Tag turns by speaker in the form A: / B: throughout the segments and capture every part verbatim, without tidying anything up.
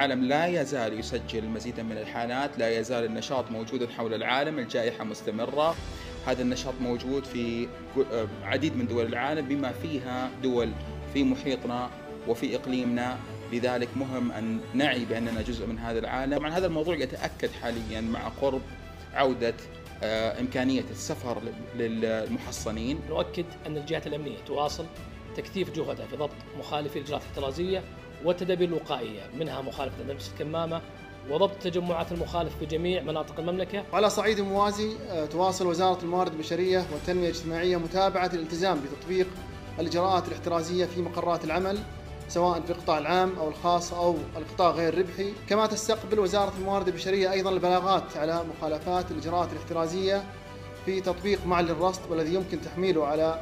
A: العالم لا يزال يسجل مزيدا من الحالات، لا يزال النشاط موجودا حول العالم، الجائحة مستمرة. هذا النشاط موجود في عديد من دول العالم بما فيها دول في محيطنا وفي إقليمنا، لذلك مهم أن نعي بأننا جزء من هذا العالم. طبعا هذا الموضوع يتأكد حاليا مع قرب عودة إمكانية السفر للمحصنين.
B: نؤكد أن الجهات الأمنية تواصل تكثيف جهودها في ضبط مخالفي الإجراءات الاحترازية والتدابير الوقائية، منها مخالفة ملبس الكمامة وضبط تجمعات المخالف في جميع مناطق المملكة.
C: على صعيد موازي تواصل وزارة الموارد البشرية والتنمية الاجتماعية متابعة الالتزام بتطبيق الإجراءات الاحترازية في مقرات العمل سواء في القطاع العام أو الخاص أو القطاع غير الربحي. كما تستقبل وزارة الموارد البشرية أيضا البلاغات على مخالفات الإجراءات الاحترازية في تطبيق معل الرصد والذي يمكن تحميله على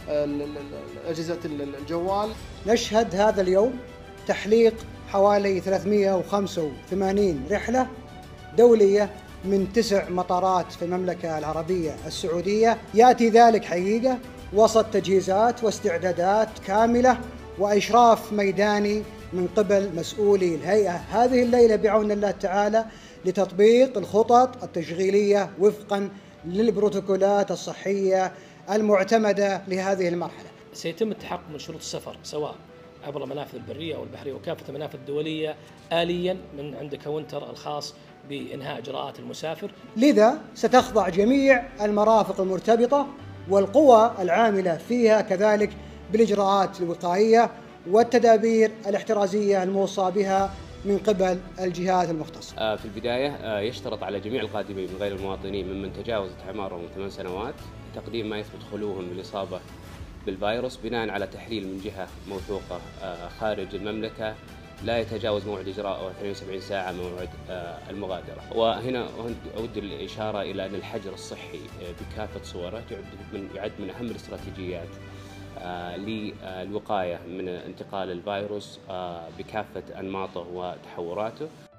C: أجهزة الجوال.
D: نشهد هذا اليوم تحليق حوالي ثلاثمئة وخمسة وثمانين رحلة دولية من تسع مطارات في المملكة العربية السعودية. يأتي ذلك حقيقة وسط تجهيزات واستعدادات كاملة وإشراف ميداني من قبل مسؤولي الهيئة هذه الليلة بعون الله تعالى لتطبيق الخطط التشغيلية وفقا للبروتوكولات الصحية المعتمدة لهذه المرحلة.
B: سيتم التحقق من شروط السفر سواء عبر المنافذ البرية والبحرية وكافة المنافذ الدولية آليا من عند كاونتر الخاص بإنهاء إجراءات المسافر.
D: لذا ستخضع جميع المرافق المرتبطة والقوى العاملة فيها كذلك بالإجراءات الوقائية والتدابير الاحترازية الموصى بها من قبل الجهات المختصة.
E: في البداية يشترط على جميع القادمين من غير المواطنين ممن تجاوزت أعمارهم ثمان سنوات تقديم ما يثبت خلوهم بالإصابة بالفيروس بناء على تحليل من جهة موثوقة خارج المملكة لا يتجاوز موعد إجراءه اثنتين وسبعين ساعة موعد المغادرة. وهنا أود الإشارة إلى أن الحجر الصحي بكافة صوره يعد من أهم الاستراتيجيات للوقاية من انتقال الفيروس بكافة أنماطه وتحوراته.